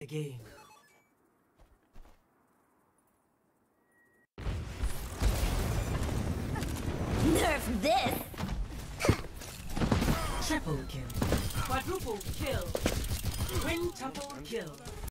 the game. Nerf this! Triple kill. Quadruple kill. Quintuple kill.